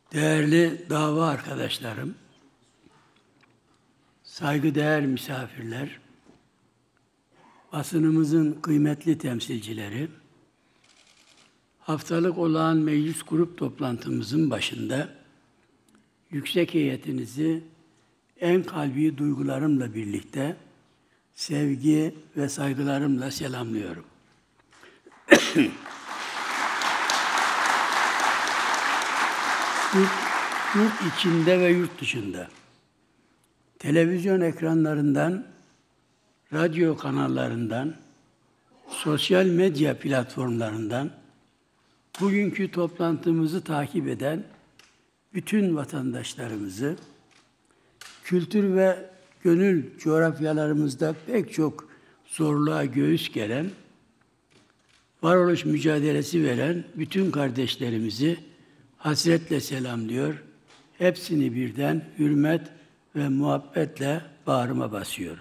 Değerli dava arkadaşlarım, saygıdeğer misafirler, basınımızın kıymetli temsilcileri, haftalık olağan meclis grup toplantımızın başında yüksek heyetinizi en kalbi duygularımla birlikte sevgi ve saygılarımla selamlıyorum. Yurt içinde ve yurt dışında, televizyon ekranlarından, radyo kanallarından, sosyal medya platformlarından, bugünkü toplantımızı takip eden bütün vatandaşlarımızı, kültür ve gönül coğrafyalarımızda pek çok zorluğa göğüs geren, varoluş mücadelesi veren bütün kardeşlerimizi hasretle selamlıyor. Hepsini birden hürmet ve muhabbetle bağrıma basıyorum.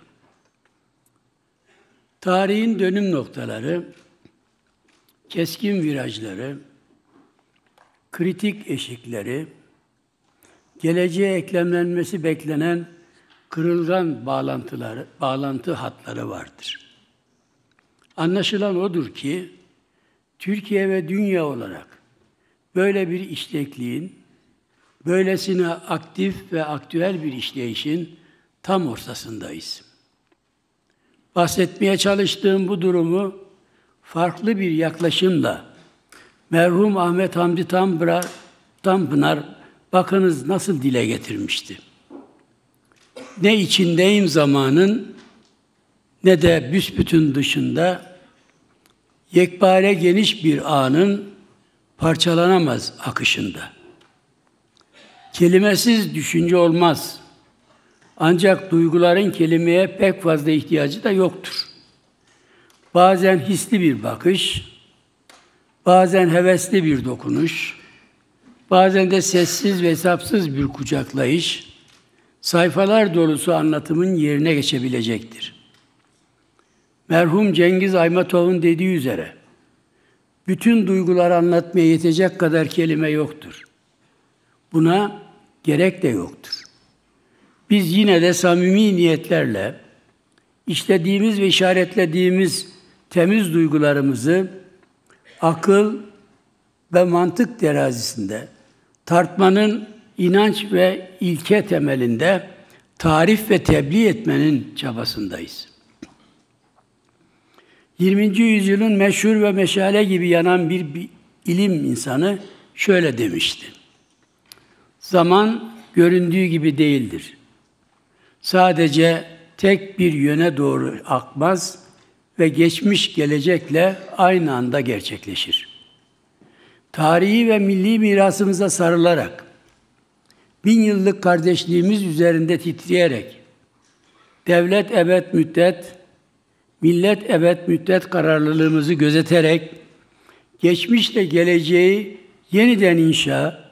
Tarihin dönüm noktaları, keskin virajları, kritik eşikleri, geleceğe eklemlenmesi beklenen kırılgan bağlantı hatları vardır. Anlaşılan odur ki, Türkiye ve dünya olarak böyle bir işlekliğin, böylesine aktif ve aktüel bir işleyişin tam ortasındayız. Bahsetmeye çalıştığım bu durumu farklı bir yaklaşımla merhum Ahmet Hamdi Tanpınar bakınız nasıl dile getirmişti. Ne içindeyim zamanın ne de büsbütün dışında yekpare geniş bir anın parçalanamaz akışında. Kelimesiz düşünce olmaz. Ancak duyguların kelimeye pek fazla ihtiyacı da yoktur. Bazen hisli bir bakış, bazen hevesli bir dokunuş, bazen de sessiz ve hesapsız bir kucaklayış, sayfalar dolusu anlatımın yerine geçebilecektir. Merhum Cengiz Aymatov'un dediği üzere, bütün duyguları anlatmaya yetecek kadar kelime yoktur. Buna gerek de yoktur. Biz yine de samimi niyetlerle işlediğimiz ve işaretlediğimiz temiz duygularımızı akıl ve mantık terazisinde, tartmanın inanç ve ilke temelinde tarif ve tebliğ etmenin çabasındayız. 20. yüzyılın meşhur ve meşale gibi yanan bir ilim insanı şöyle demişti. Zaman göründüğü gibi değildir. Sadece tek bir yöne doğru akmaz ve geçmiş gelecekle aynı anda gerçekleşir. Tarihi ve milli mirasımıza sarılarak, 1000 yıllık kardeşliğimiz üzerinde titreyerek, devlet ebed müddet, millet ebed müddet kararlılığımızı gözeterek, geçmişle geleceği yeniden inşa,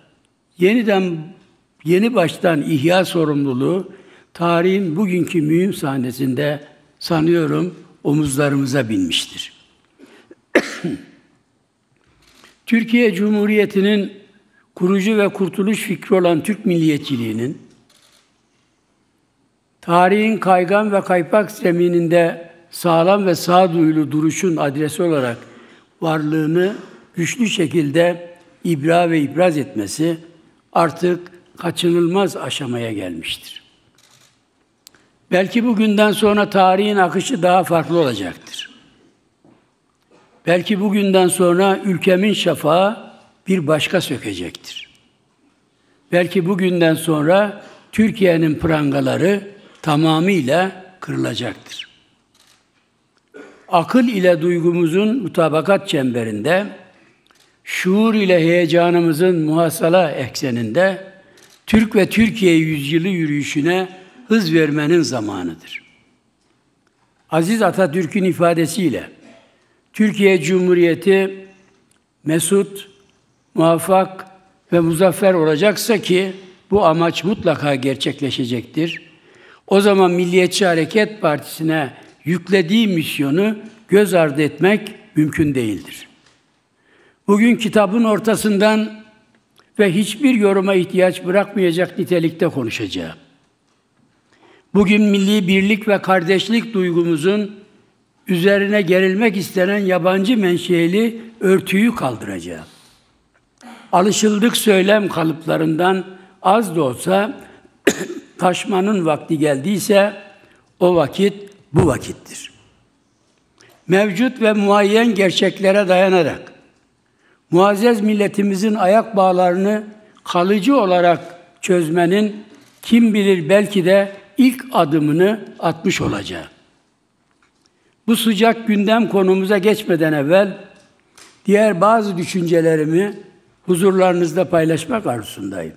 yeni baştan ihya sorumluluğu, tarihin bugünkü mühim sahnesinde sanıyorum omuzlarımıza binmiştir. Türkiye Cumhuriyeti'nin kurucu ve kurtuluş fikri olan Türk milliyetçiliğinin, tarihin kaygan ve kaypak zemininde sağlam ve sağduyulu duruşun adresi olarak varlığını güçlü şekilde ibra ve ibraz etmesi artık kaçınılmaz aşamaya gelmiştir. Belki bugünden sonra tarihin akışı daha farklı olacaktır. Belki bugünden sonra ülkemin şafağı bir başka sökecektir. Belki bugünden sonra Türkiye'nin prangaları tamamıyla kırılacaktır. Akıl ile duygumuzun mutabakat çemberinde, şuur ile heyecanımızın muhasala ekseninde Türk ve Türkiye yüzyılı yürüyüşüne hız vermenin zamanıdır. Aziz Atatürk'ün ifadesiyle Türkiye Cumhuriyeti mesut, muvaffak ve muzaffer olacaksa ki bu amaç mutlaka gerçekleşecektir. O zaman Milliyetçi Hareket Partisi'ne yüklediği misyonu göz ardı etmek mümkün değildir. Bugün kitabın ortasından ve hiçbir yoruma ihtiyaç bırakmayacak nitelikte konuşacağım. Bugün milli birlik ve kardeşlik duygumuzun üzerine gerilmek istenen yabancı menşeli örtüyü kaldıracağım. Alışıldık söylem kalıplarından az da olsa taşmanın vakti geldiyse o vakit bu vakittir. Mevcut ve muayyen gerçeklere dayanarak muazzez milletimizin ayak bağlarını kalıcı olarak çözmenin kim bilir belki de ilk adımını atmış olacağım. Bu sıcak gündem konumuza geçmeden evvel diğer bazı düşüncelerimi huzurlarınızda paylaşmak arzusundayım.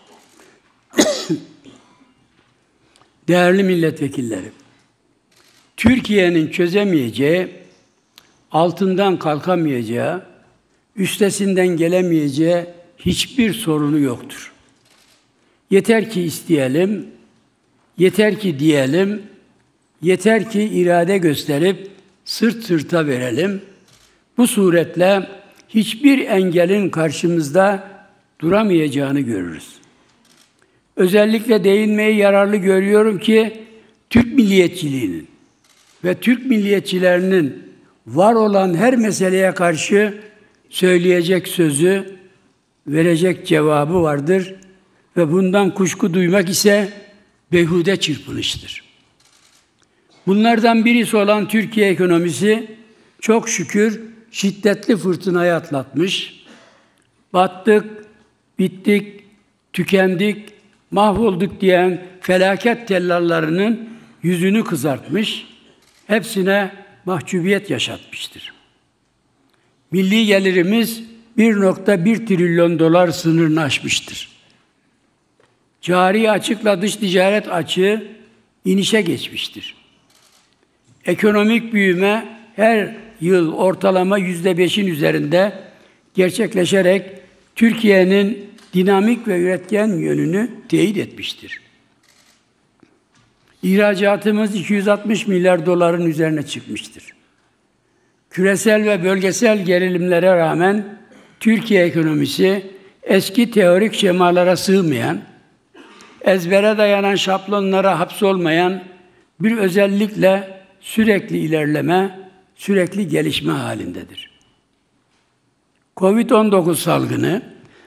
Değerli milletvekilleri, Türkiye'nin çözemeyeceği, altından kalkamayacağı, üstesinden gelemeyeceği hiçbir sorunu yoktur. Yeter ki isteyelim, yeter ki diyelim, yeter ki irade gösterip sırt sırta verelim. Bu suretle hiçbir engelin karşımızda duramayacağını görürüz. Özellikle değinmeyi yararlı görüyorum ki Türk milliyetçiliğinin ve Türk milliyetçilerinin var olan her meseleye karşı söyleyecek sözü, verecek cevabı vardır ve bundan kuşku duymak ise beyhude çırpınıştır. Bunlardan birisi olan Türkiye ekonomisi çok şükür şiddetli fırtınayı atlatmış, battık, bittik, tükendik, mahvolduk diyen felaket tellallarının yüzünü kızartmış, hepsine mahcubiyet yaşatmıştır. Milli gelirimiz 1,1 trilyon dolar sınırını aşmıştır. Cari açıkla dış ticaret açığı inişe geçmiştir. Ekonomik büyüme her yıl ortalama %5'in üzerinde gerçekleşerek Türkiye'nin dinamik ve üretken yönünü teyit etmiştir. İhracatımız 260 milyar doların üzerine çıkmıştır. Küresel ve bölgesel gerilimlere rağmen Türkiye ekonomisi eski teorik şemalara sığmayan, ezbere dayanan şablonlara hapsolmayan bir özellikle sürekli ilerleme, sürekli gelişme halindedir. Covid-19 salgını,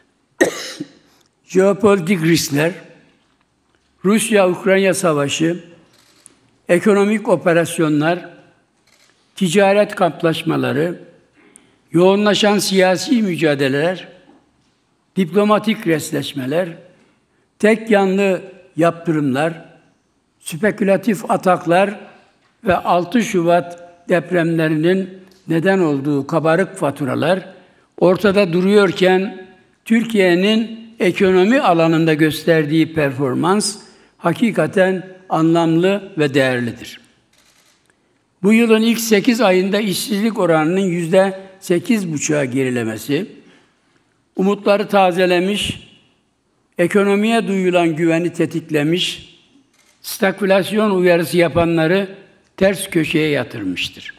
jeopolitik riskler, Rusya-Ukrayna savaşı, ekonomik operasyonlar, ticaret kamplaşmaları, yoğunlaşan siyasi mücadeleler, diplomatik resleşmeler, tek yanlı yaptırımlar, spekülatif ataklar ve 6 Şubat depremlerinin neden olduğu kabarık faturalar ortada duruyorken Türkiye'nin ekonomi alanında gösterdiği performans hakikaten anlamlı ve değerlidir. Bu yılın ilk 8 ayında işsizlik oranının %8,5'a gerilemesi, umutları tazelemiş, ekonomiye duyulan güveni tetiklemiş, stagflasyon uyarısı yapanları ters köşeye yatırmıştır.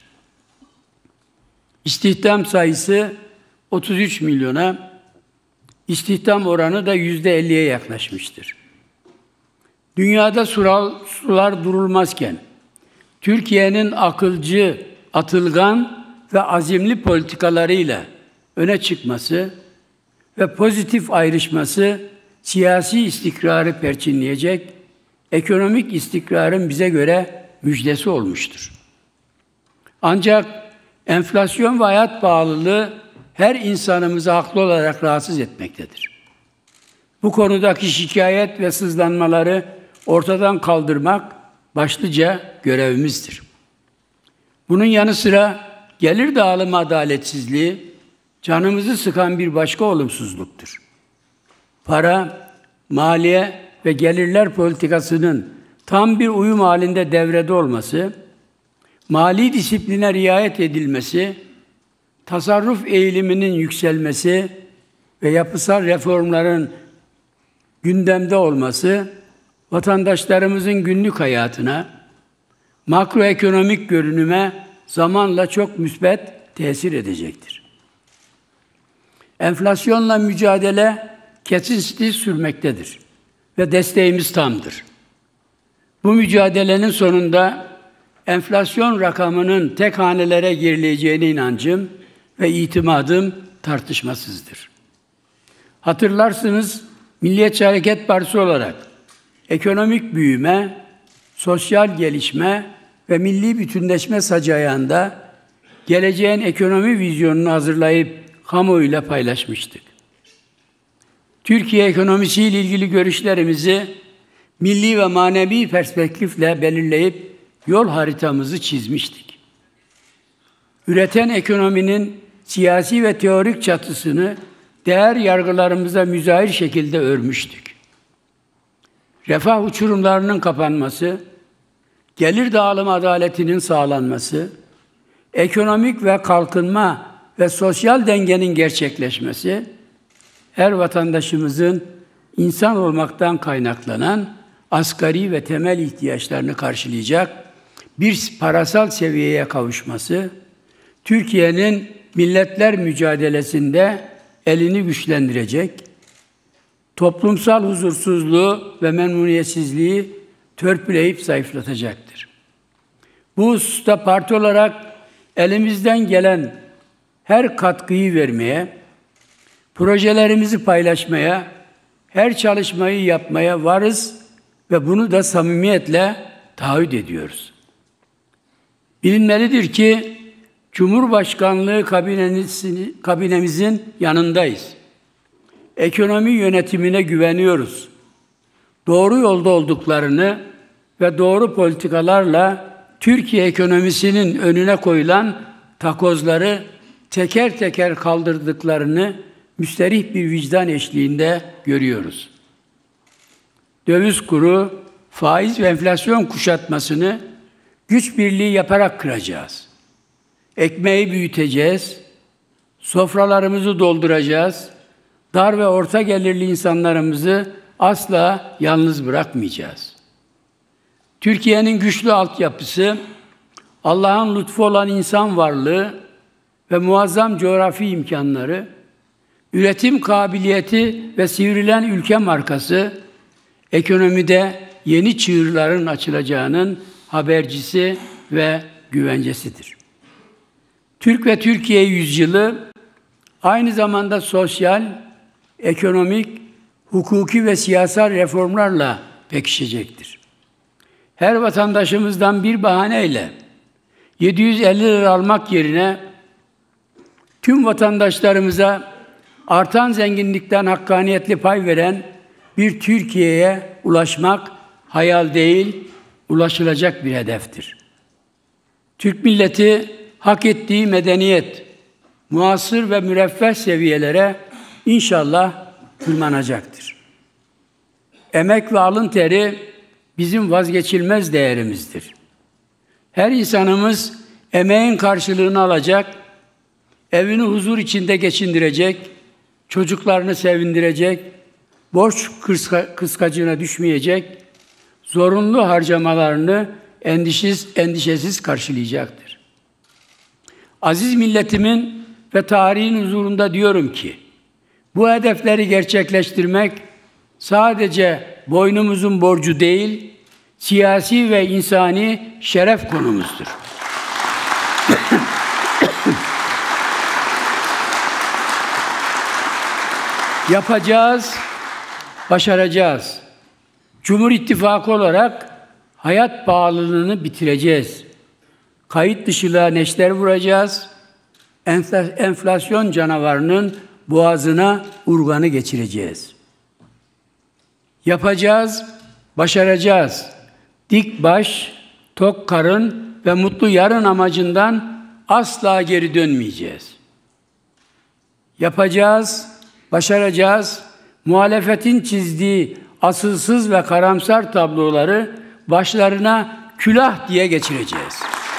İstihdam sayısı 33 milyona, istihdam oranı da %50'ye yaklaşmıştır. Dünyada sular durulmazken, Türkiye'nin akılcı, atılgan ve azimli politikalarıyla öne çıkması ve pozitif ayrışması siyasi istikrarı perçinleyecek, ekonomik istikrarın bize göre müjdesi olmuştur. Ancak enflasyon ve hayat pahalılığı her insanımızı haklı olarak rahatsız etmektedir. Bu konudaki şikayet ve sızlanmaları ortadan kaldırmak başlıca görevimizdir. Bunun yanı sıra gelir dağılımı adaletsizliği canımızı sıkan bir başka olumsuzluktur. Para, maliye ve gelirler politikasının tam bir uyum halinde devrede olması, mali disipline riayet edilmesi, tasarruf eğiliminin yükselmesi ve yapısal reformların gündemde olması, vatandaşlarımızın günlük hayatına, makroekonomik görünüme zamanla çok müsbet tesir edecektir. Enflasyonla mücadele kesintisiz sürmektedir ve desteğimiz tamdır. Bu mücadelenin sonunda enflasyon rakamının tek hanelere gerileceğine inancım ve itimadım tartışmasızdır. Hatırlarsınız, Milliyetçi Hareket Partisi olarak ekonomik büyüme, sosyal gelişme ve milli bütünleşme sacı ayağında geleceğin ekonomi vizyonunu hazırlayıp kamuoyuyla paylaşmıştık. Türkiye ekonomisiyle ilgili görüşlerimizi milli ve manevi perspektifle belirleyip yol haritamızı çizmiştik. Üreten ekonominin siyasi ve teorik çatısını değer yargılarımıza müzahir şekilde örmüştük. Refah uçurumlarının kapanması, gelir dağılım adaletinin sağlanması, ekonomik ve kalkınma ve sosyal dengenin gerçekleşmesi, her vatandaşımızın insan olmaktan kaynaklanan asgari ve temel ihtiyaçlarını karşılayacak bir parasal seviyeye kavuşması, Türkiye'nin milletler mücadelesinde elini güçlendirecek, toplumsal huzursuzluğu ve memnuniyetsizliği törpüleyip zayıflatacaktır. Bu hususta parti olarak elimizden gelen her katkıyı vermeye, projelerimizi paylaşmaya, her çalışmayı yapmaya varız ve bunu da samimiyetle taahhüt ediyoruz. Bilinmelidir ki Cumhurbaşkanlığı kabinemizin yanındayız. Ekonomi yönetimine güveniyoruz. Doğru yolda olduklarını ve doğru politikalarla Türkiye ekonomisinin önüne koyulan takozları teker teker kaldırdıklarını müsterih bir vicdan eşliğinde görüyoruz. Döviz kuru, faiz ve enflasyon kuşatmasını güç birliği yaparak kıracağız. Ekmeği büyüteceğiz, sofralarımızı dolduracağız, dar ve orta gelirli insanlarımızı asla yalnız bırakmayacağız. Türkiye'nin güçlü altyapısı, Allah'ın lütfu olan insan varlığı ve muazzam coğrafi imkanları, üretim kabiliyeti ve sivrilen ülke markası, ekonomide yeni çığırların açılacağının habercisi ve güvencesidir. Türk ve Türkiye yüzyılı aynı zamanda sosyal, ekonomik, hukuki ve siyasal reformlarla pekişecektir. Her vatandaşımızdan bir bahaneyle 750 lira almak yerine tüm vatandaşlarımıza artan zenginlikten hakkaniyetli pay veren bir Türkiye'ye ulaşmak hayal değil, ulaşılacak bir hedeftir. Türk milleti hak ettiği medeniyet, muasır ve müreffeh seviyelere inşallah tırmanacaktır. Emek ve alın teri bizim vazgeçilmez değerimizdir. Her insanımız emeğin karşılığını alacak, evini huzur içinde geçindirecek, çocuklarını sevindirecek, borç kıskacına düşmeyecek, zorunlu harcamalarını endişesiz karşılayacaktır. Aziz milletimin ve tarihin huzurunda diyorum ki, bu hedefleri gerçekleştirmek sadece boynumuzun borcu değil, siyasi ve insani şeref konumuzdur. Yapacağız, başaracağız. Cumhur İttifakı olarak hayat pahalılığını bitireceğiz. Kayıt dışılığa neşter vuracağız. Enflasyon canavarının boğazına urganı geçireceğiz. Yapacağız, başaracağız. Dik baş, tok karın ve mutlu yarın amacından asla geri dönmeyeceğiz. Yapacağız, başaracağız. Muhalefetin çizdiği asılsız ve karamsar tabloları başlarına külah diye geçireceğiz.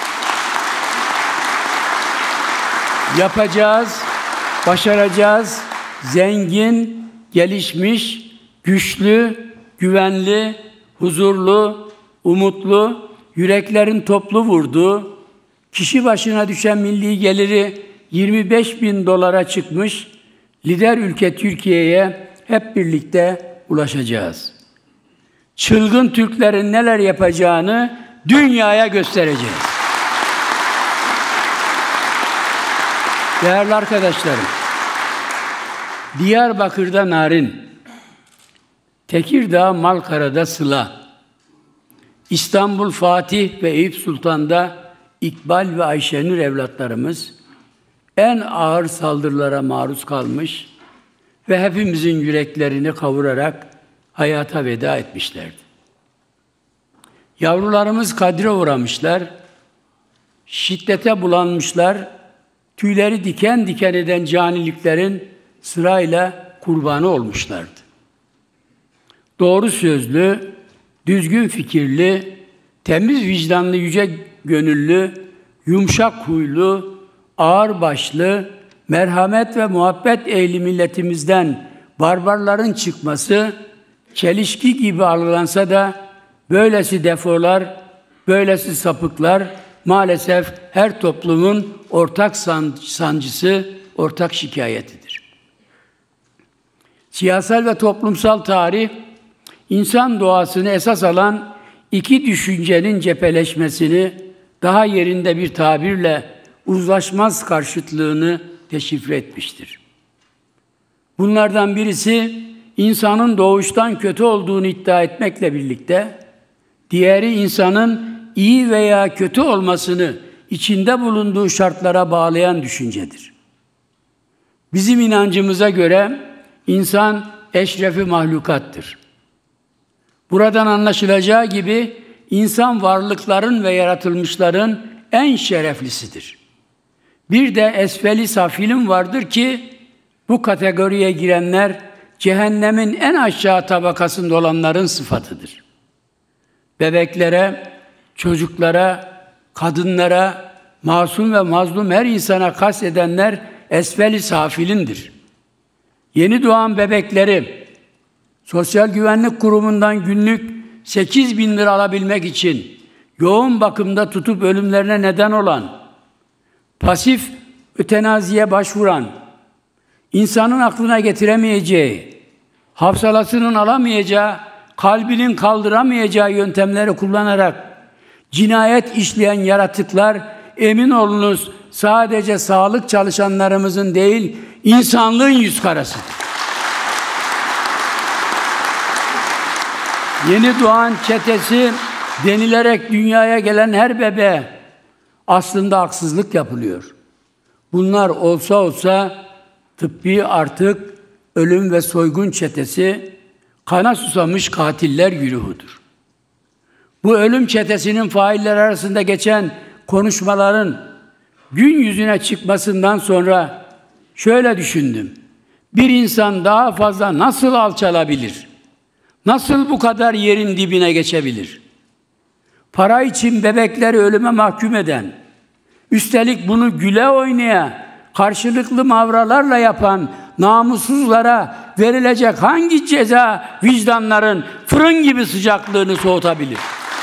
Yapacağız, başaracağız. Zengin, gelişmiş, güçlü, güvenli, huzurlu, umutlu, yüreklerin toplu vurduğu, kişi başına düşen milli geliri 25.000 dolara çıkmış lider ülke Türkiye'ye hep birlikte ulaşacağız. Çılgın Türklerin neler yapacağını dünyaya göstereceğiz. Değerli arkadaşlarım, Diyarbakır'da narin, Tekirdağ Malkara'da sıla, İstanbul Fatih ve Eyüp Sultan'da İkbal ve Ayşenur evlatlarımız en ağır saldırılara maruz kalmış ve hepimizin yüreklerini kavurarak hayata veda etmişlerdi. Yavrularımız kadre uğramışlar, şiddete bulanmışlar, tüyleri diken diken eden caniliklerin sırayla kurbanı olmuşlardı. Doğru sözlü, düzgün fikirli, temiz vicdanlı, yüce gönüllü, yumuşak huylu, ağır başlı, merhamet ve muhabbet ehli milletimizden barbarların çıkması çelişki gibi algılansa da böylesi defolar, böylesi sapıklar maalesef her toplumun ortak sancısı, ortak şikayetidir. Siyasal ve toplumsal tarih, insan doğasını esas alan iki düşüncenin cepheleşmesini, daha yerinde bir tabirle uzlaşmaz karşıtlığını deşifre etmiştir. Bunlardan birisi, insanın doğuştan kötü olduğunu iddia etmekle birlikte, diğeri insanın iyi veya kötü olmasını içinde bulunduğu şartlara bağlayan düşüncedir. Bizim inancımıza göre insan eşrefi mahlukattır. Buradan anlaşılacağı gibi insan varlıkların ve yaratılmışların en şereflisidir. Bir de esfeli safilin vardır ki bu kategoriye girenler cehennemin en aşağı tabakasında olanların sıfatıdır. Bebeklere, çocuklara, kadınlara, masum ve mazlum her insana kastedenler esfeli safilindir. Yeni doğan bebekleri Sosyal Güvenlik Kurumu'ndan günlük 8.000 lira alabilmek için yoğun bakımda tutup ölümlerine neden olan, pasif ötenaziye başvuran, insanın aklına getiremeyeceği, hafsalasının alamayacağı, kalbinin kaldıramayacağı yöntemleri kullanarak cinayet işleyen yaratıklar, emin olunuz sadece sağlık çalışanlarımızın değil, insanlığın yüz karasıdır. Yeni doğan çetesi denilerek dünyaya gelen her bebeğe aslında haksızlık yapılıyor. Bunlar olsa tıbbi artık ölüm ve soygun çetesi, kana susamış katiller güruhudur. Bu ölüm çetesinin failleri arasında geçen konuşmaların gün yüzüne çıkmasından sonra şöyle düşündüm. Bir insan daha fazla nasıl alçalabilir? Nasıl bu kadar yerin dibine geçebilir? Para için bebekleri ölüme mahkum eden, üstelik bunu güle oynaya, karşılıklı mavralarla yapan namussuzlara verilecek hangi ceza vicdanların fırın gibi sıcaklığını soğutabilir?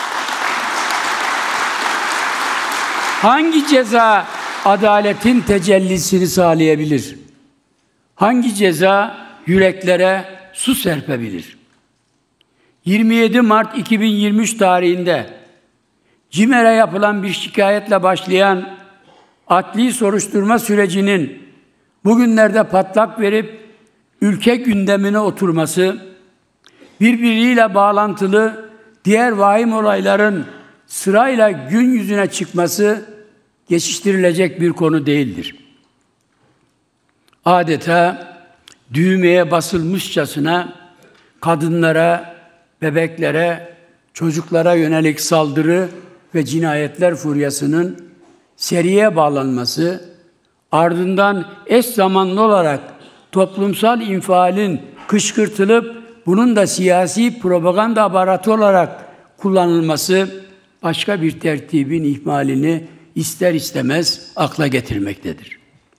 Hangi ceza adaletin tecellisini sağlayabilir? Hangi ceza yüreklere su serpebilir? 27 Mart 2023 tarihinde CİMER'e yapılan bir şikayetle başlayan adli soruşturma sürecinin bugünlerde patlak verip ülke gündemine oturması, birbiriyle bağlantılı diğer vahim olayların sırayla gün yüzüne çıkması geçiştirilecek bir konu değildir. Adeta düğmeye basılmışçasına kadınlara, bebeklere, çocuklara yönelik saldırı ve cinayetler furyasının seriye bağlanması, ardından eş zamanlı olarak toplumsal infialin kışkırtılıp bunun da siyasi propaganda aparatı olarak kullanılması başka bir tertibin ihmalini ister istemez akla getirmektedir.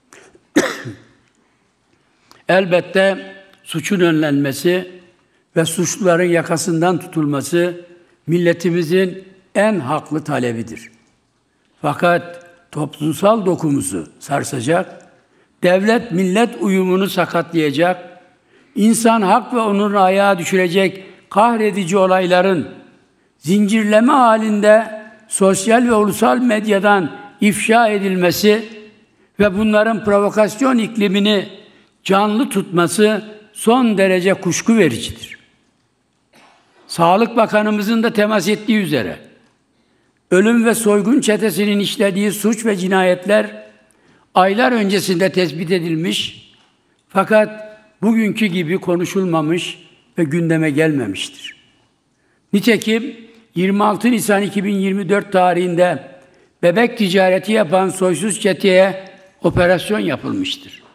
Elbette suçun önlenmesi ve suçluların yakasından tutulması milletimizin en haklı talebidir. Fakat toplumsal dokumuzu sarsacak, devlet-millet uyumunu sakatlayacak, insan hak ve onurunu ayağa düşürecek kahredici olayların zincirleme halinde sosyal ve ulusal medyadan ifşa edilmesi ve bunların provokasyon iklimini canlı tutması son derece kuşku vericidir. Sağlık Bakanımızın da temas ettiği üzere, ölüm ve soygun çetesinin işlediği suç ve cinayetler aylar öncesinde tespit edilmiş fakat bugünkü gibi konuşulmamış ve gündeme gelmemiştir. Nitekim 26 Nisan 2024 tarihinde bebek ticareti yapan soysuz çeteye operasyon yapılmıştır.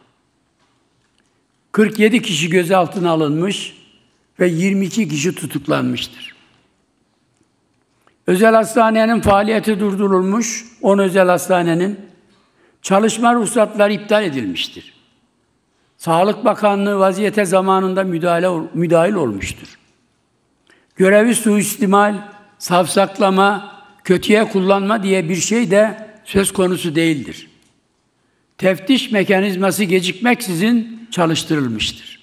47 kişi gözaltına alınmış ve 22 kişi tutuklanmıştır. Özel hastanenin faaliyeti durdurulmuş, 10 özel hastanenin çalışma ruhsatları iptal edilmiştir. Sağlık Bakanlığı vaziyete zamanında müdahil olmuştur. Görevi suistimal, savsaklama, kötüye kullanma diye bir şey de söz konusu değildir. Teftiş mekanizması gecikmeksizin çalıştırılmıştır.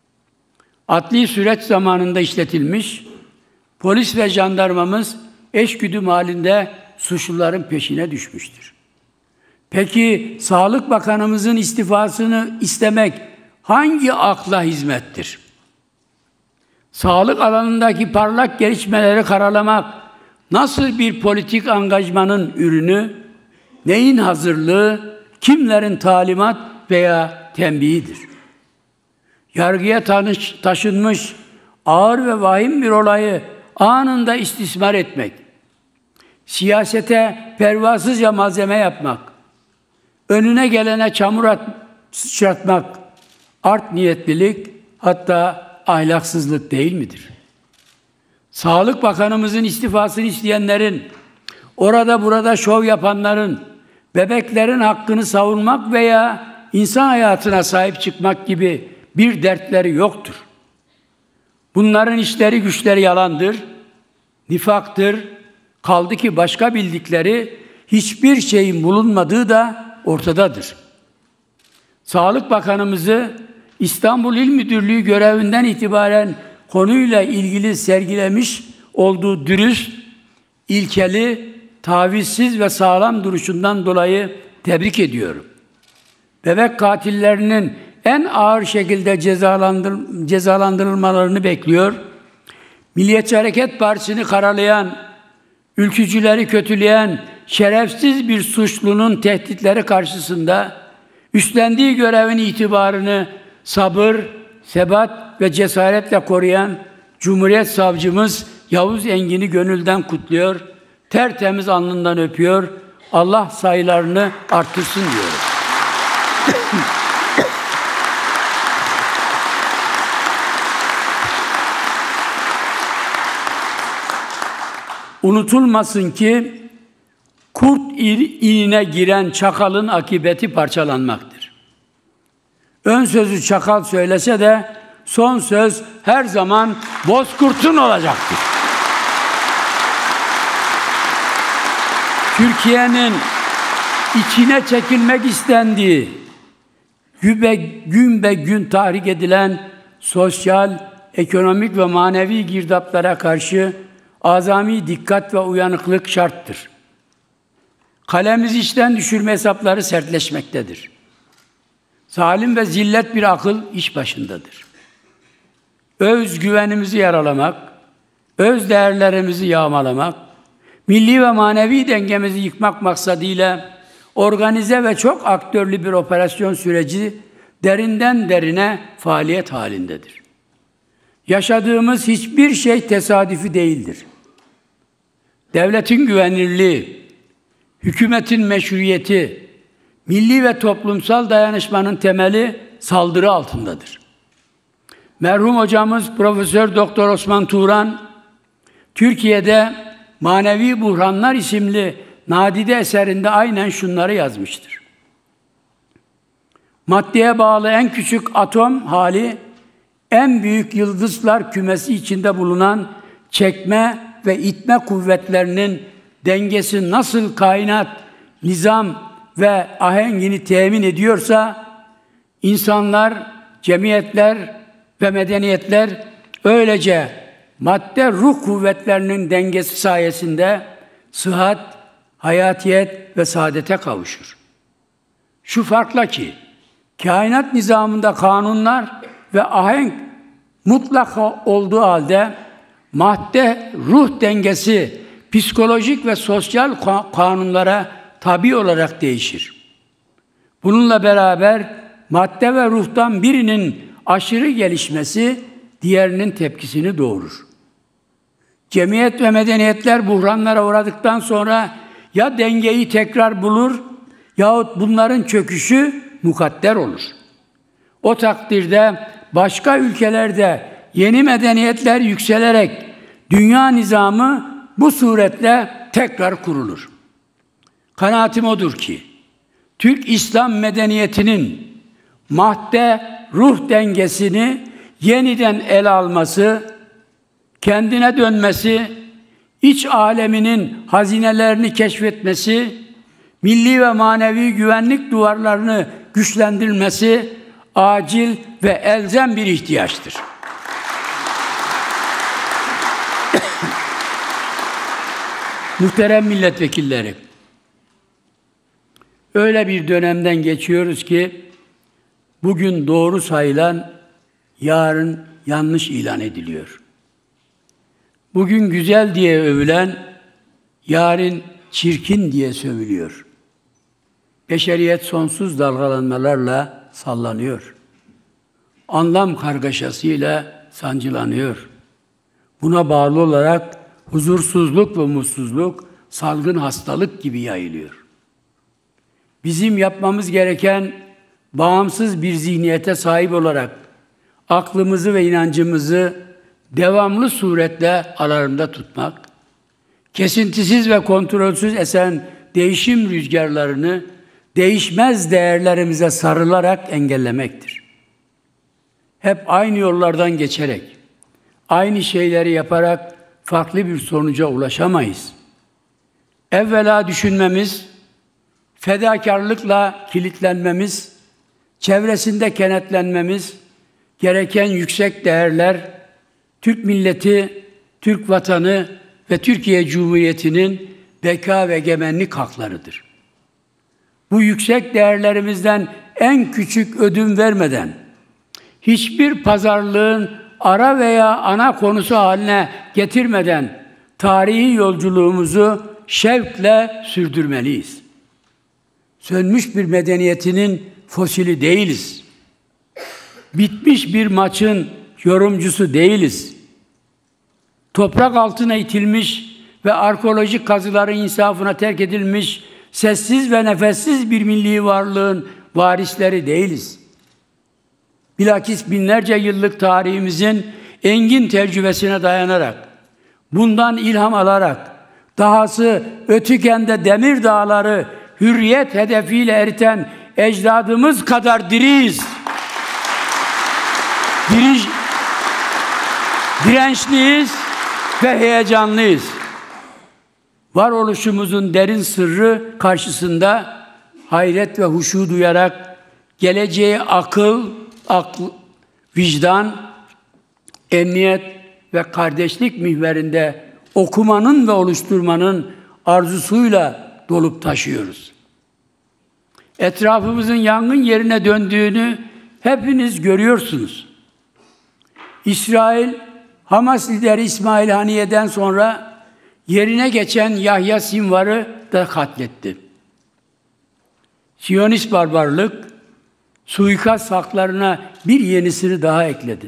Adli süreç zamanında işletilmiş, polis ve jandarmamız eşgüdüm halinde suçluların peşine düşmüştür. Peki Sağlık Bakanımızın istifasını istemek hangi akla hizmettir? Sağlık alanındaki parlak gelişmeleri karalamak nasıl bir politik angajmanın ürünü, neyin hazırlığı, kimlerin talimat veya tembihidir? Yargıya taşınmış ağır ve vahim bir olayı anında istismar etmek, siyasete pervasızca malzeme yapmak, önüne gelene çamur sıçratmak, art niyetlilik, hatta ahlaksızlık değil midir? Sağlık Bakanımızın istifasını isteyenlerin, orada burada şov yapanların, bebeklerin hakkını savunmak veya insan hayatına sahip çıkmak gibi bir dertleri yoktur. Bunların işleri güçleri yalandır, nifaktır, kaldı ki başka bildikleri hiçbir şeyin bulunmadığı da ortadadır. Sağlık Bakanımızı İstanbul İl Müdürlüğü görevinden itibaren konuyla ilgili sergilemiş olduğu dürüst, ilkeli, tavizsiz ve sağlam duruşundan dolayı tebrik ediyorum. Bebek katillerinin en ağır şekilde cezalandırılmalarını bekliyor. Milliyetçi Hareket Partisi'ni karalayan, ülkücüleri kötüleyen şerefsiz bir suçlunun tehditleri karşısında üstlendiği görevin itibarını sabır, sebat ve cesaretle koruyan Cumhuriyet Savcımız Yavuz Engin'i gönülden kutluyor, tertemiz alnından öpüyor, Allah sayılarını artırsın diyorum. Unutulmasın ki kurt inine giren çakalın akıbeti parçalanmaktır. Ön sözü çakal söylese de son söz her zaman bozkurtun olacaktır. Türkiye'nin içine çekilmek istendiği, gün be gün tahrik edilen sosyal, ekonomik ve manevi girdaplara karşı azami dikkat ve uyanıklık şarttır. Kalemizi içten düşürme hesapları sertleşmektedir. Zalim ve zillet bir akıl iş başındadır. Öz güvenimizi yaralamak, öz değerlerimizi yağmalamak, milli ve manevi dengemizi yıkmak maksadıyla organize ve çok aktörlü bir operasyon süreci derinden derine faaliyet halindedir. Yaşadığımız hiçbir şey tesadüfi değildir. Devletin güvenilirliği, hükümetin meşruiyeti, milli ve toplumsal dayanışmanın temeli saldırı altındadır. Merhum hocamız Profesör Doktor Osman Turan, Türkiye'de Manevi Buhranlar isimli nadide eserinde aynen şunları yazmıştır. Maddeye bağlı en küçük atom hali, en büyük yıldızlar kümesi içinde bulunan çekme ve itme kuvvetlerinin dengesi nasıl kainat, nizam ve ahengini temin ediyorsa, insanlar, cemiyetler ve medeniyetler öylece madde ruh kuvvetlerinin dengesi sayesinde sıhhat, hayatiyet ve saadete kavuşur. Şu farkla ki, kainat nizamında kanunlar ve ahenk mutlak olduğu halde madde ruh dengesi psikolojik ve sosyal kanunlara tabi olarak değişir. Bununla beraber madde ve ruhtan birinin aşırı gelişmesi diğerinin tepkisini doğurur. Cemiyet ve medeniyetler buhranlara uğradıktan sonra ya dengeyi tekrar bulur yahut bunların çöküşü mukadder olur. O takdirde başka ülkelerde yeni medeniyetler yükselerek dünya nizamı bu suretle tekrar kurulur. Kanaatim odur ki, Türk İslam medeniyetinin madde ruh dengesini yeniden ele alması, kendine dönmesi, iç aleminin hazinelerini keşfetmesi, milli ve manevi güvenlik duvarlarını güçlendirilmesi acil ve elzem bir ihtiyaçtır. Muhterem milletvekilleri, öyle bir dönemden geçiyoruz ki bugün doğru sayılan yarın yanlış ilan ediliyor. Bugün güzel diye övülen yarın çirkin diye sövülüyor. Beşeriyet sonsuz dalgalanmalarla sallanıyor. Anlam kargaşasıyla sancılanıyor. Buna bağlı olarak huzursuzluk ve mutsuzluk salgın hastalık gibi yayılıyor. Bizim yapmamız gereken bağımsız bir zihniyete sahip olarak aklımızı ve inancımızı devamlı suretle alarmda tutmak, kesintisiz ve kontrolsüz esen değişim rüzgarlarını değişmez değerlerimize sarılarak engellemektir. Hep aynı yollardan geçerek, aynı şeyleri yaparak farklı bir sonuca ulaşamayız. Evvela düşünmemiz, fedakarlıkla kilitlenmemiz, çevresinde kenetlenmemiz gereken yüksek değerler, Türk milleti, Türk vatanı ve Türkiye Cumhuriyeti'nin beka ve egemenlik haklarıdır. Bu yüksek değerlerimizden en küçük ödün vermeden, hiçbir pazarlığın ara veya ana konusu haline getirmeden tarihi yolculuğumuzu şevkle sürdürmeliyiz. Sönmüş bir medeniyetinin fosili değiliz. Bitmiş bir maçın yorumcusu değiliz. Toprak altına itilmiş ve arkeolojik kazıların insafına terk edilmiş, sessiz ve nefessiz bir milli varlığın varisleri değiliz. Bilakis binlerce yıllık tarihimizin engin tecrübesine dayanarak, bundan ilham alarak, dahası Ötüken'de demir dağları hürriyet hedefiyle eriten ecdadımız kadar diriyiz. Dirençliyiz ve heyecanlıyız. Varoluşumuzun derin sırrı karşısında hayret ve huşu duyarak geleceği akıl, vicdan, emniyet ve kardeşlik mihverinde okumanın ve oluşturmanın arzusuyla dolup taşıyoruz. Etrafımızın yangın yerine döndüğünü hepiniz görüyorsunuz. İsrail, Hamas lideri İsmail Haniye'den sonra yerine geçen Yahya Sinvar'ı da katletti. Siyonist barbarlık, suikast haklarına bir yenisini daha ekledi.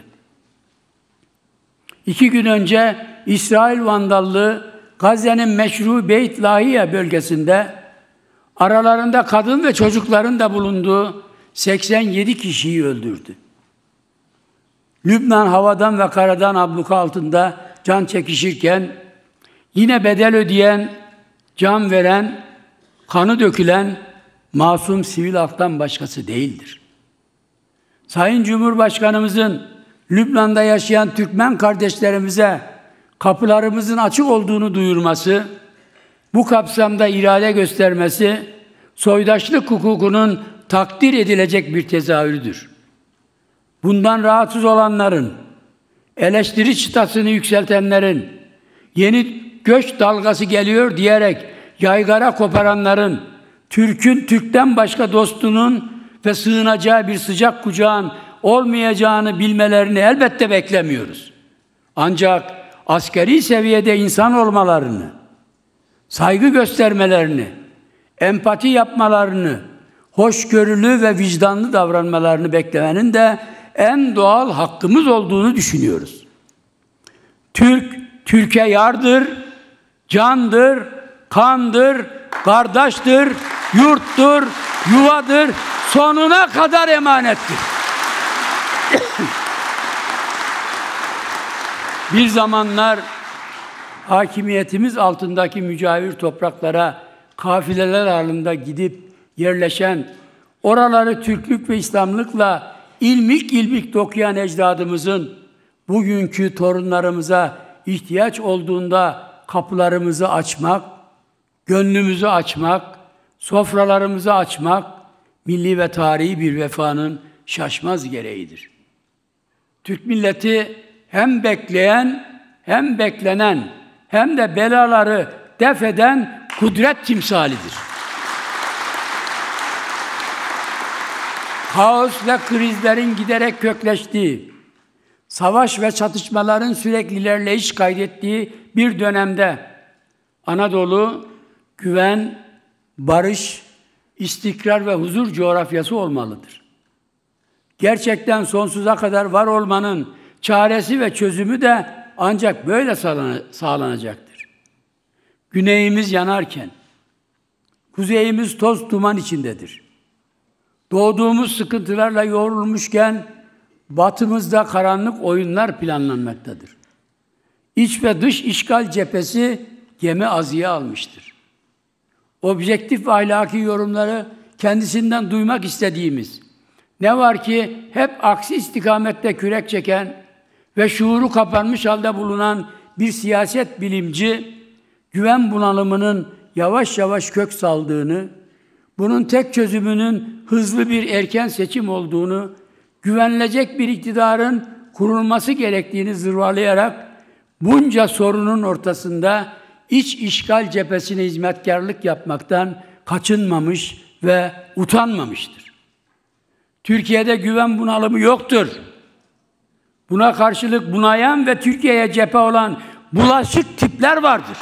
2 gün önce İsrail vandallığı Gazze'nin meşru Beyt Lahiye bölgesinde aralarında kadın ve çocukların da bulunduğu 87 kişiyi öldürdü. Lübnan havadan ve karadan abluka altında can çekişirken yine bedel ödeyen, can veren, kanı dökülen masum sivil halktan başkası değildir. Sayın Cumhurbaşkanımızın Lübnan'da yaşayan Türkmen kardeşlerimize kapılarımızın açık olduğunu duyurması, bu kapsamda irade göstermesi, soydaşlık hukukunun takdir edilecek bir tezahürüdür. Bundan rahatsız olanların, eleştiri çıtasını yükseltenlerin, yeni göç dalgası geliyor diyerek yaygara koparanların, Türk'ün Türk'ten başka dostunun ve sığınacağı bir sıcak kucağın olmayacağını bilmelerini elbette beklemiyoruz. Ancak askeri seviyede insan olmalarını, saygı göstermelerini, empati yapmalarını, hoşgörülü ve vicdanlı davranmalarını beklemenin de en doğal hakkımız olduğunu düşünüyoruz. Türk, Türkiye yardır, candır, kandır, kardeştir, yurttur, yuvadır, sonuna kadar emanettir. Bir zamanlar hakimiyetimiz altındaki mücavir topraklara kafileler halinde gidip yerleşen, oraları Türklük ve İslamlıkla ilmik dokuyan ecdadımızın bugünkü torunlarımıza ihtiyaç olduğunda kapılarımızı açmak, gönlümüzü açmak, sofralarımızı açmak, milli ve tarihi bir vefanın şaşmaz gereğidir. Türk milleti hem bekleyen, hem beklenen, hem de belaları def eden kudret timsalidir. Kaos ve krizlerin giderek kökleştiği, savaş ve çatışmaların sürekli ilerleyiş kaydettiği bir dönemde Anadolu güven, barış, istikrar ve huzur coğrafyası olmalıdır. Gerçekten sonsuza kadar var olmanın çaresi ve çözümü de ancak böyle sağlanacaktır. Güneyimiz yanarken, kuzeyimiz toz duman içindedir. Doğduğumuz sıkıntılarla yoğrulmuşken, batımızda karanlık oyunlar planlanmaktadır. İç ve dış işgal cephesi gemi azıya almıştır. Objektif ve ahlaki yorumları kendisinden duymak istediğimiz, ne var ki hep aksi istikamette kürek çeken ve şuuru kapanmış halde bulunan bir siyaset bilimci, güven bunalımının yavaş yavaş kök saldığını, bunun tek çözümünün hızlı bir erken seçim olduğunu, güvenilecek bir iktidarın kurulması gerektiğini zırvalayarak bunca sorunun ortasında iç işgal cephesine hizmetkarlık yapmaktan kaçınmamış ve utanmamıştır. Türkiye'de güven bunalımı yoktur. Buna karşılık bunayan ve Türkiye'ye cephe olan bulaşık tipler vardır.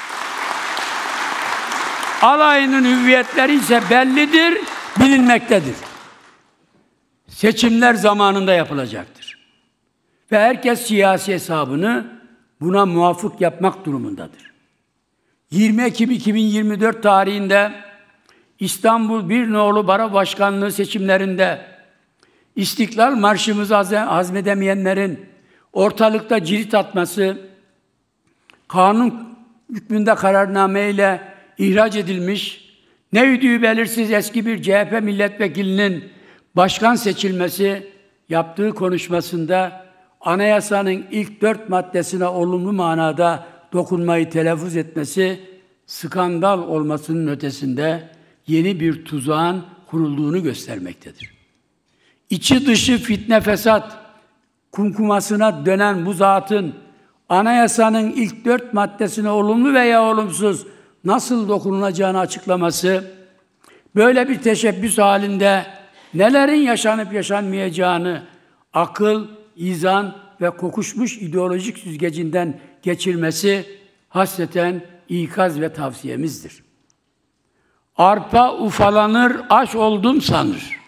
Alayının hüviyetleri ise bellidir, bilinmektedir. Seçimler zamanında yapılacaktır. Ve herkes siyasi hesabını buna muvafık yapmak durumundadır. 20 Ekim 2024 tarihinde İstanbul 1 Nolu Baro Başkanlığı seçimlerinde İstiklal Marşımızı hazmedemeyenlerin ortalıkta cirit atması, kanun hükmünde kararnameyle ihraç edilmiş, ne üdüğü belirsiz eski bir CHP milletvekilinin başkan seçilmesi, yaptığı konuşmasında anayasanın ilk 4 maddesine olumlu manada dokunmayı telaffuz etmesi, skandal olmasının ötesinde yeni bir tuzağın kurulduğunu göstermektedir. İçi dışı fitne fesat kumkumasına dönen bu zatın anayasanın ilk 4 maddesine olumlu veya olumsuz nasıl dokunulacağını açıklaması, böyle bir teşebbüs halinde nelerin yaşanıp yaşanmayacağını akıl, izan ve kokuşmuş ideolojik süzgecinden geçirmesi hasreten ikaz ve tavsiyemizdir. Arpa ufalanır, aş oldum sanır.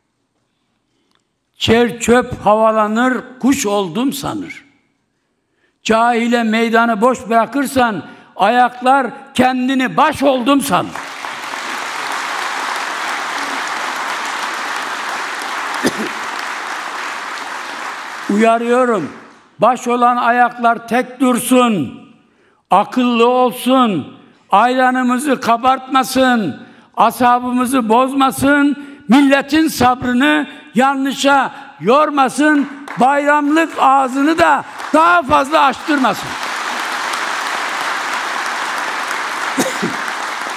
Çer çöp havalanır, kuş oldum sanır. Cahile meydanı boş bırakırsan, ayaklar kendini baş oldum sanır. Uyarıyorum, baş olan ayaklar tek dursun, akıllı olsun, ayranımızı kabartmasın, asabımızı bozmasın, milletin sabrını yanlışa yormasın, bayramlık ağzını da daha fazla açtırmasın.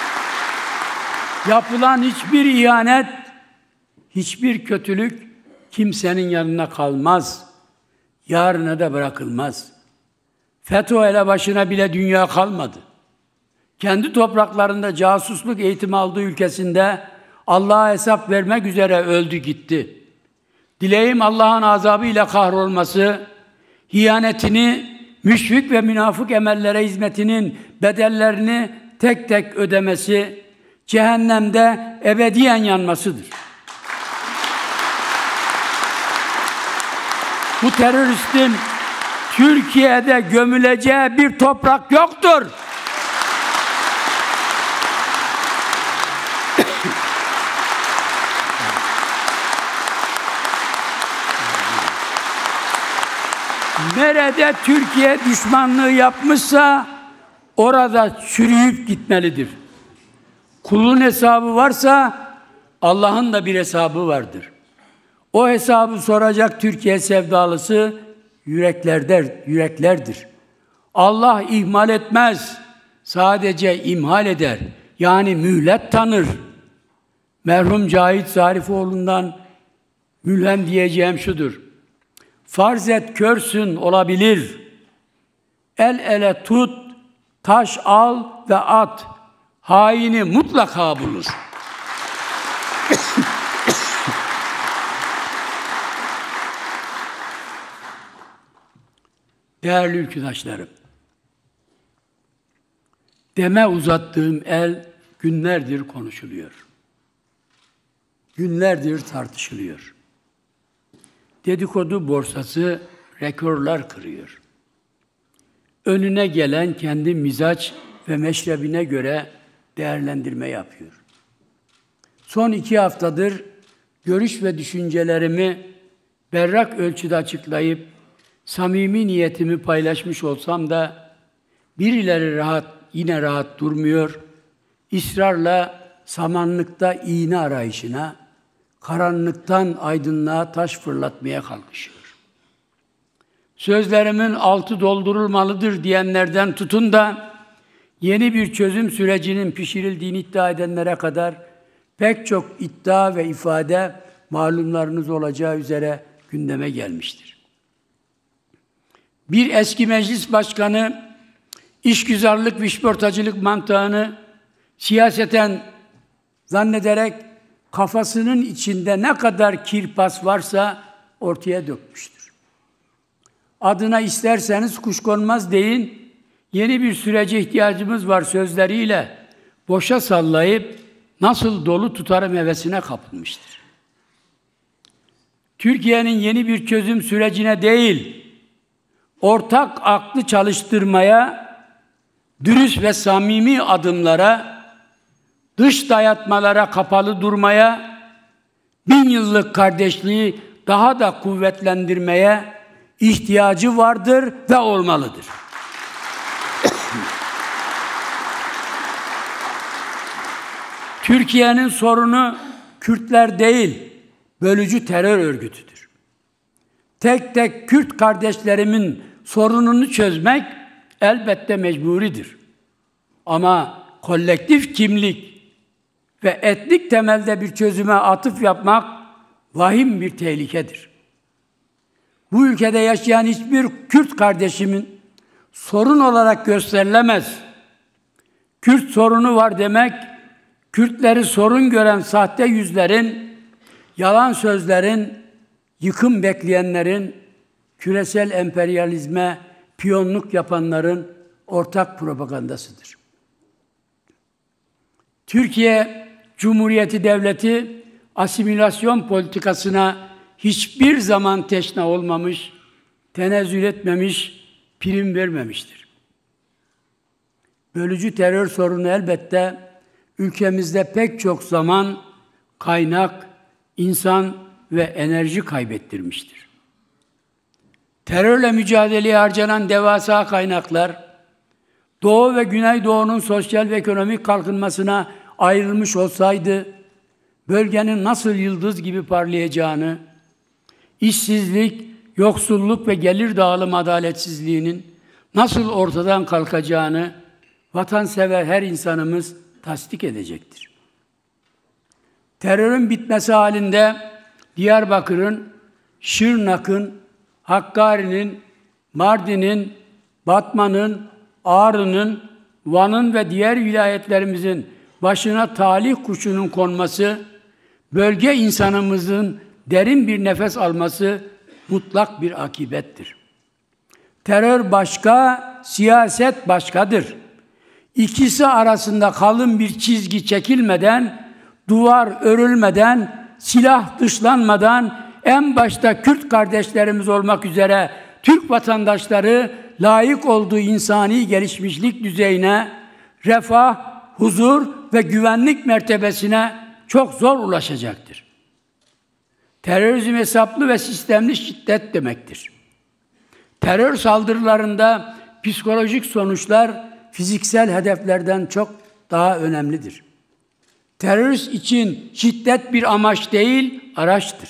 Yapılan hiçbir ihanet, hiçbir kötülük kimsenin yanına kalmaz, yarına da bırakılmaz. FETÖ ele başına bile dünya kalmadı. Kendi topraklarında casusluk eğitimi aldığı ülkesinde Allah'a hesap vermek üzere öldü gitti. Dileğim Allah'ın azabıyla kahrolması, hiyanetini, müşrik ve münafık emellere hizmetinin bedellerini tek tek ödemesi, cehennemde ebediyen yanmasıdır. Bu teröristin Türkiye'de gömüleceği bir toprak yoktur. Nerede Türkiye düşmanlığı yapmışsa orada çürüyüp gitmelidir. Kulun hesabı varsa Allah'ın da bir hesabı vardır. O hesabı soracak Türkiye sevdalısı yüreklerdir. Allah ihmal etmez, sadece imhal eder. Yani mühlet tanır. Merhum Cahit Zarifoğlu'ndan mülhem diyeceğim şudur: farz et körsün olabilir, el ele tut, taş al ve at, haini mutlaka bulur. Değerli ülküdaşlarım, deme uzattığım el günlerdir konuşuluyor. Günlerdir tartışılıyor. Dedikodu borsası rekorlar kırıyor. Önüne gelen kendi mizaç ve meşrebine göre değerlendirme yapıyor. Son 2 haftadır görüş ve düşüncelerimi berrak ölçüde açıklayıp samimi niyetimi paylaşmış olsam da birileri yine rahat durmuyor, ısrarla samanlıkta iğne arayışına, karanlıktan aydınlığa taş fırlatmaya kalkışıyor. Sözlerimin altı doldurulmalıdır diyenlerden tutun da yeni bir çözüm sürecinin pişirildiğini iddia edenlere kadar pek çok iddia ve ifade malumlarınız olacağı üzere gündeme gelmiştir. Bir eski meclis başkanı işgüzarlık ve işportacılık mantığını siyaseten zannederek kafasının içinde ne kadar kirpas varsa ortaya dökmüştür. Adına isterseniz kuşkonmaz deyin, yeni bir sürece ihtiyacımız var sözleriyle boşa sallayıp nasıl dolu tutarım hevesine kapılmıştır. Türkiye'nin yeni bir çözüm sürecine değil, ortak aklı çalıştırmaya, dürüst ve samimi adımlara, dış dayatmalara kapalı durmaya, 1000 yıllık kardeşliği daha da kuvvetlendirmeye ihtiyacı vardır ve olmalıdır. Türkiye'nin sorunu Kürtler değil, bölücü terör örgütüdür. Tek tek Kürt kardeşlerimin sorununu çözmek elbette mecburidir. Ama kolektif kimlik ve etnik temelde bir çözüme atıf yapmak vahim bir tehlikedir. Bu ülkede yaşayan hiçbir Kürt kardeşimin sorun olarak gösterilemez. Kürt sorunu var demek, Kürtleri sorun gören sahte yüzlerin, yalan sözlerin, yıkım bekleyenlerin, küresel emperyalizme piyonluk yapanların ortak propagandasıdır. Türkiye Cumhuriyeti Devleti asimilasyon politikasına hiçbir zaman teşna olmamış, tenezzül etmemiş, prim vermemiştir. Bölücü terör sorunu elbette ülkemizde pek çok zaman, kaynak, insan ve enerji kaybettirmiştir. Terörle mücadeleye harcanan devasa kaynaklar, Doğu ve Güneydoğu'nun sosyal ve ekonomik kalkınmasına ayrılmış olsaydı, bölgenin nasıl yıldız gibi parlayacağını, işsizlik, yoksulluk ve gelir dağılım adaletsizliğinin nasıl ortadan kalkacağını vatansever her insanımız tasdik edecektir. Terörün bitmesi halinde Diyarbakır'ın Şırnak'ın, Hakkari'nin, Mardin'in, Batman'ın, Ağrı'nın, Van'ın ve diğer vilayetlerimizin başına talih kuşunun konması, bölge insanımızın derin bir nefes alması mutlak bir akibettir. Terör başka, siyaset başkadır. İkisi arasında kalın bir çizgi çekilmeden, duvar örülmeden, silah dışlanmadan, en başta Kürt kardeşlerimiz olmak üzere Türk vatandaşları layık olduğu insani gelişmişlik düzeyine, refah, huzur ve güvenlik mertebesine çok zor ulaşacaktır. Terörizm hesaplı ve sistemli şiddet demektir. Terör saldırılarında psikolojik sonuçlar fiziksel hedeflerden çok daha önemlidir. Terörist için şiddet bir amaç değil, araçtır.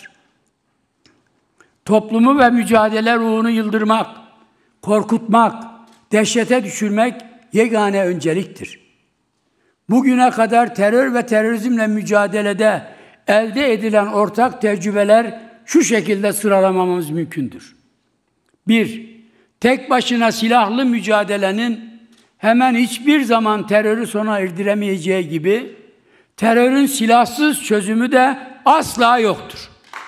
Toplumu ve mücadele ruhunu yıldırmak, korkutmak, dehşete düşürmek yegane önceliktir. Bugüne kadar terör ve terörizmle mücadelede elde edilen ortak tecrübeler şu şekilde sıralamamız mümkündür. 1. Tek başına silahlı mücadelenin hemen hiçbir zaman terörü sona erdiremeyeceği gibi, terörün silahsız çözümü de asla yoktur.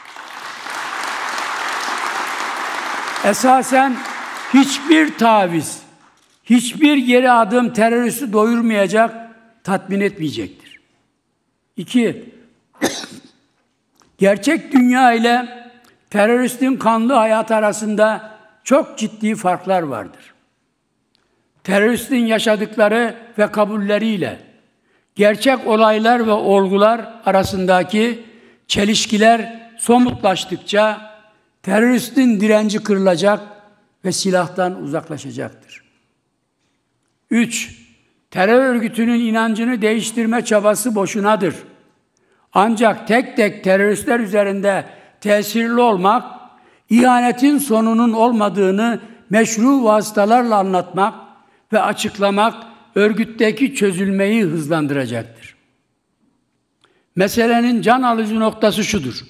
Esasen hiçbir taviz, hiçbir geri adım teröristi doyurmayacak, tatmin etmeyecektir. 2. Gerçek dünya ile teröristin kanlı hayat arasında çok ciddi farklar vardır. Teröristin yaşadıkları ve kabulleriyle gerçek olaylar ve olgular arasındaki çelişkiler somutlaştıkça teröristin direnci kırılacak ve silahtan uzaklaşacaktır. 3. Terör örgütünün inancını değiştirme çabası boşunadır. Ancak tek tek teröristler üzerinde tesirli olmak, ihanetin sonunun olmadığını meşru vasıtalarla anlatmak ve açıklamak örgütteki çözülmeyi hızlandıracaktır. Meselenin can alıcı noktası şudur: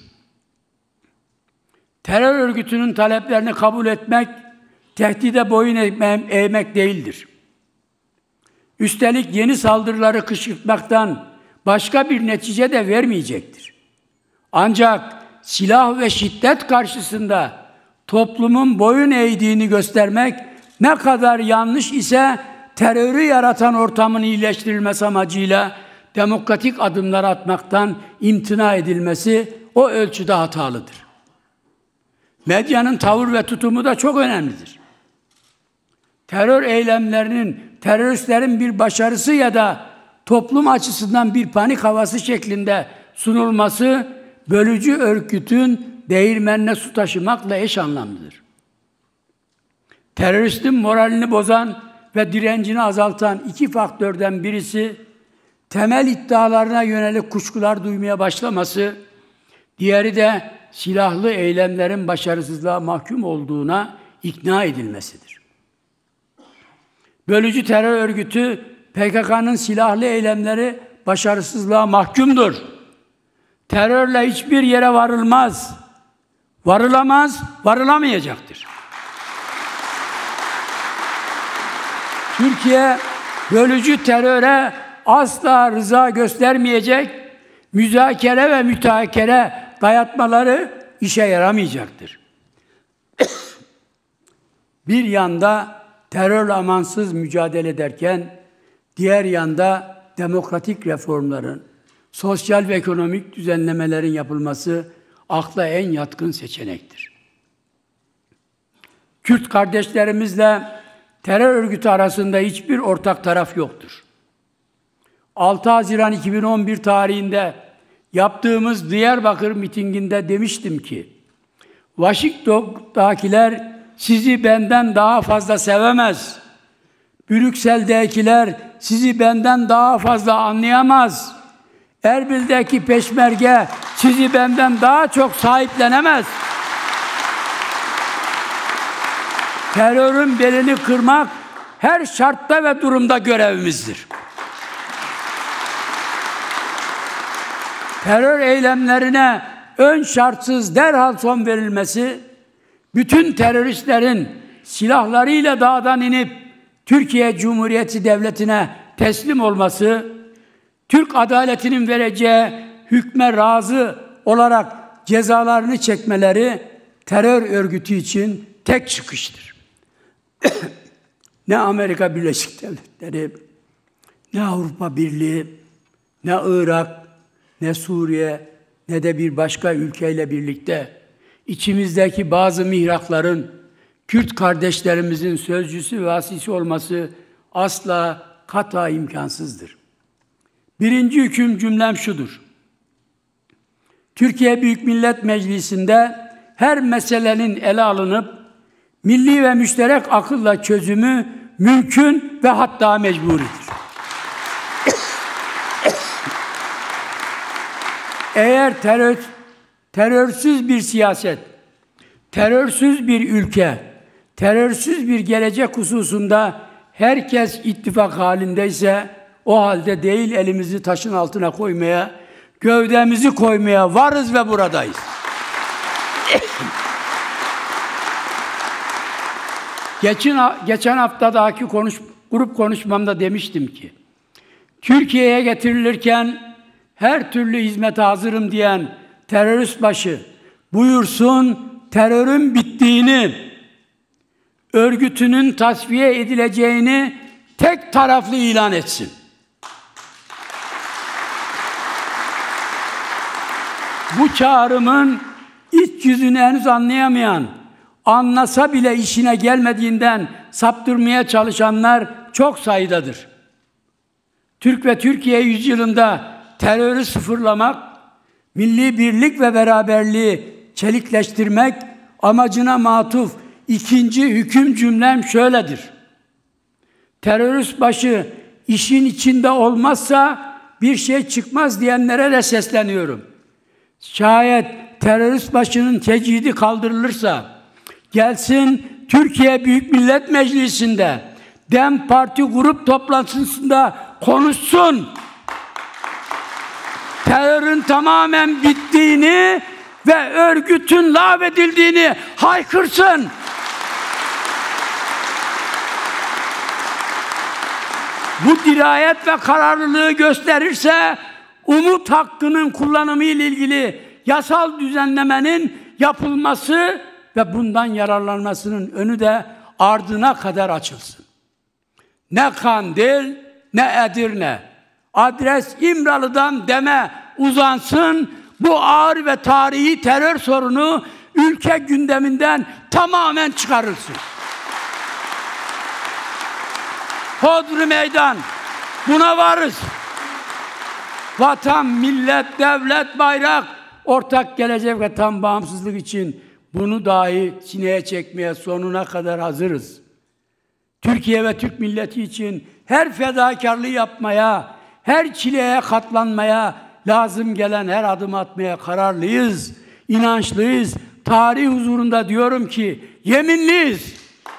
terör örgütünün taleplerini kabul etmek, tehdide boyun eğmek değildir. Üstelik yeni saldırıları kışkırtmaktan başka bir netice de vermeyecektir. Ancak silah ve şiddet karşısında toplumun boyun eğdiğini göstermek ne kadar yanlış ise terörü yaratan ortamın iyileştirilmesi amacıyla demokratik adımlar atmaktan imtina edilmesi o ölçüde hatalıdır. Medyanın tavır ve tutumu da çok önemlidir. Terör eylemlerinin teröristlerin bir başarısı ya da toplum açısından bir panik havası şeklinde sunulması, bölücü örgütün değirmenine su taşımakla eş anlamlıdır. Teröristin moralini bozan ve direncini azaltan iki faktörden birisi, temel iddialarına yönelik kuşkular duymaya başlaması, diğeri de silahlı eylemlerin başarısızlığa mahkum olduğuna ikna edilmesidir. Bölücü terör örgütü PKK'nın silahlı eylemleri başarısızlığa mahkumdur. Terörle hiçbir yere varılmaz, varılamaz, varılamayacaktır. Türkiye bölücü teröre asla rıza göstermeyecek, müzakere ve müteakere dayatmaları işe yaramayacaktır. Bir yanda terörle amansız mücadele ederken, diğer yanda demokratik reformların, sosyal ve ekonomik düzenlemelerin yapılması akla en yatkın seçenektir. Kürt kardeşlerimizle terör örgütü arasında hiçbir ortak taraf yoktur. 6 Haziran 2011 tarihinde yaptığımız Diyarbakır mitinginde demiştim ki, Washington'dakiler sizi benden daha fazla sevemez. Brüksel'dekiler sizi benden daha fazla anlayamaz. Erbil'deki peşmerge sizi benden daha çok sahiplenemez. Terörün belini kırmak her şartta ve durumda görevimizdir. Terör eylemlerine ön şartsız derhal son verilmesi, bütün teröristlerin silahlarıyla dağdan inip Türkiye Cumhuriyeti Devleti'ne teslim olması, Türk adaletinin vereceği hükme razı olarak cezalarını çekmeleri terör örgütü için tek çıkıştır. Ne Amerika Birleşik Devletleri, ne Avrupa Birliği, ne Irak, ne Suriye, ne de bir başka ülkeyle birlikte içimizdeki bazı mihrakların Kürt kardeşlerimizin sözcüsü ve asisi olması asla kata imkansızdır. Birinci hüküm cümlem şudur: Türkiye Büyük Millet Meclisi'nde her meselenin ele alınıp milli ve müşterek akılla çözümü mümkün ve hatta mecburidir. Eğer terörsüz bir siyaset, terörsüz bir ülke, terörsüz bir gelecek hususunda herkes ittifak halindeyse, o halde değil elimizi taşın altına koymaya, gövdemizi koymaya varız ve buradayız. Geçen haftadaki grup konuşmamda demiştim ki, Türkiye'ye getirilirken her türlü hizmete hazırım diyen terörist başı buyursun terörün bittiğini, örgütünün tasfiye edileceğini tek taraflı ilan etsin. Bu çağrımın iç yüzünü henüz anlayamayan, anlasa bile işine gelmediğinden saptırmaya çalışanlar çok sayıdadır. Türk ve Türkiye yüzyılında terörü sıfırlamak, milli birlik ve beraberliği çelikleştirmek amacına matuf ikinci hüküm cümlem şöyledir: terörist başı işin içinde olmazsa bir şey çıkmaz diyenlere de sesleniyorum. Şayet terörist başının tecidi kaldırılırsa, gelsin Türkiye Büyük Millet Meclisi'nde DEM Parti grup toplantısında konuşsun. Terörün tamamen bittiğini ve örgütün lağvedildiğini haykırsın. Bu dirayet ve kararlılığı gösterirse, umut hakkının kullanımı ile ilgili yasal düzenlemenin yapılması ve bundan yararlanmasının önü de ardına kadar açılsın. Ne Kandil, ne Edirne, adres İmralı'dan DEM'e uzansın, bu ağır ve tarihi terör sorunu ülke gündeminden tamamen çıkarılsın. Hodri meydan, buna varız. Vatan, millet, devlet, bayrak, ortak gelecek ve tam bağımsızlık için bunu dahi sineye çekmeye sonuna kadar hazırız. Türkiye ve Türk milleti için her fedakarlığı yapmaya, her çileye katlanmaya, lazım gelen her adım atmaya kararlıyız, inançlıyız. Tarih huzurunda diyorum ki yeminliyiz.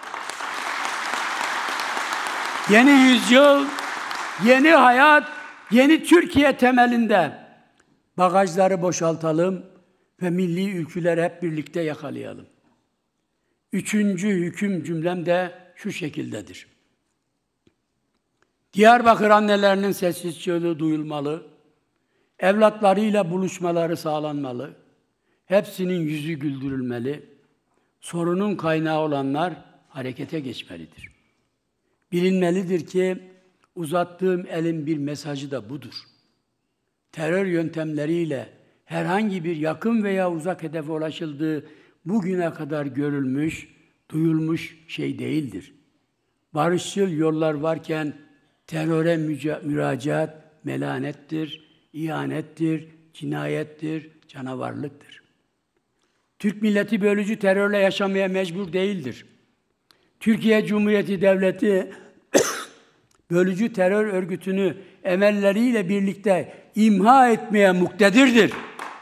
Yeni yüzyıl, yeni hayat, yeni Türkiye temelinde bagajları boşaltalım ve milli ülküleri hep birlikte yakalayalım. Üçüncü hüküm cümlem de şu şekildedir: Diyarbakır annelerinin sessiz çığlığı duyulmalı, evlatlarıyla buluşmaları sağlanmalı, hepsinin yüzü güldürülmeli, sorunun kaynağı olanlar harekete geçmelidir. Bilinmelidir ki uzattığım elin bir mesajı da budur. Terör yöntemleriyle herhangi bir yakın veya uzak hedefe ulaşıldığı bugüne kadar görülmüş, duyulmuş şey değildir. Barışçıl yollar varken teröre müracaat melanettir, ihanettir, cinayettir, canavarlıktır. Türk milleti bölücü terörle yaşamaya mecbur değildir. Türkiye Cumhuriyeti Devleti bölücü terör örgütünü emelleriyle birlikte imha etmeye muktedirdir.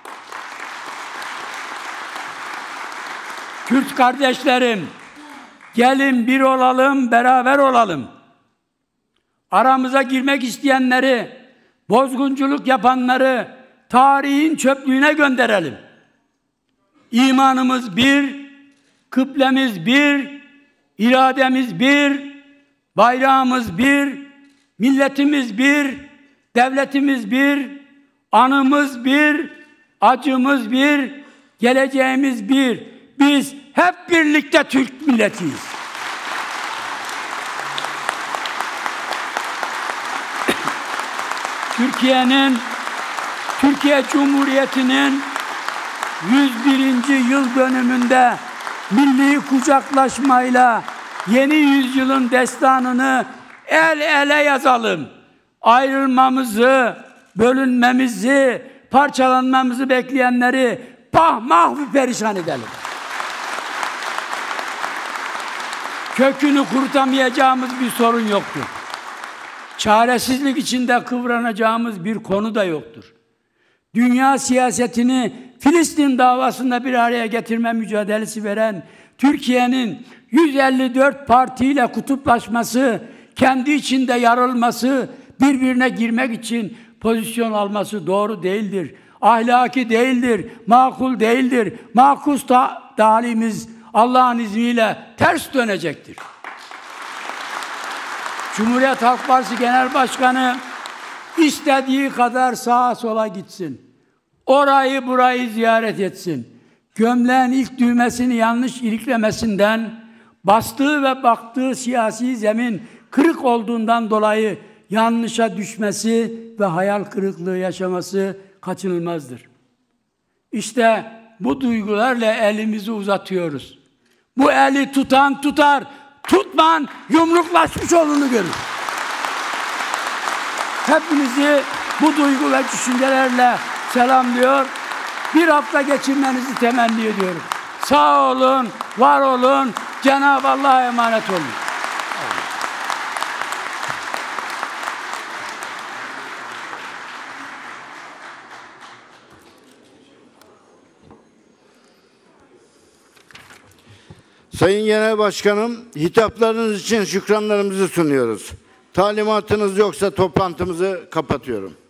Kürt kardeşlerim, gelin bir olalım, beraber olalım. Aramıza girmek isteyenleri, bozgunculuk yapanları tarihin çöplüğüne gönderelim. İmanımız bir, kıblemiz bir, irademiz bir, bayrağımız bir, milletimiz bir, devletimiz bir, anımız bir, acımız bir, geleceğimiz bir. Biz hep birlikte Türk milletiyiz. Türkiye Cumhuriyeti'nin 101. yıl dönümünde milli kucaklaşmayla yeni yüzyılın destanını el ele yazalım. Ayrılmamızı, bölünmemizi, parçalanmamızı bekleyenleri mahvi perişan edelim. Kökünü kurutamayacağımız bir sorun yoktur. Çaresizlik içinde kıvranacağımız bir konu da yoktur. Dünya siyasetini Filistin davasında bir araya getirme mücadelesi veren Türkiye'nin 154 partiyle kutuplaşması, kendi içinde yarılması, birbirine girmek için pozisyon alması doğru değildir. Ahlaki değildir, makul değildir. Makus talimiz Allah'ın izniyle ters dönecektir. Cumhuriyet Halk Partisi Genel Başkanı istediği kadar sağa sola gitsin. Orayı burayı ziyaret etsin. Gömleğin ilk düğmesini yanlış iliklemesinden, bastığı ve baktığı siyasi zemin kırık olduğundan dolayı yanlışa düşmesi ve hayal kırıklığı yaşaması kaçınılmazdır. İşte bu duygularla elimizi uzatıyoruz. Bu eli tutan tutar, tutman yumruklaşmış olduğunu görür. Hepinizi bu duygu ve düşüncelerle selamlıyor. Bir hafta geçirmenizi temenni ediyorum. Sağ olun, var olun, Cenab-ı Allah'a emanet olun. Sayın Genel Başkanım, hitaplarınız için şükranlarımızı sunuyoruz. Talimatınız yoksa toplantımızı kapatıyorum.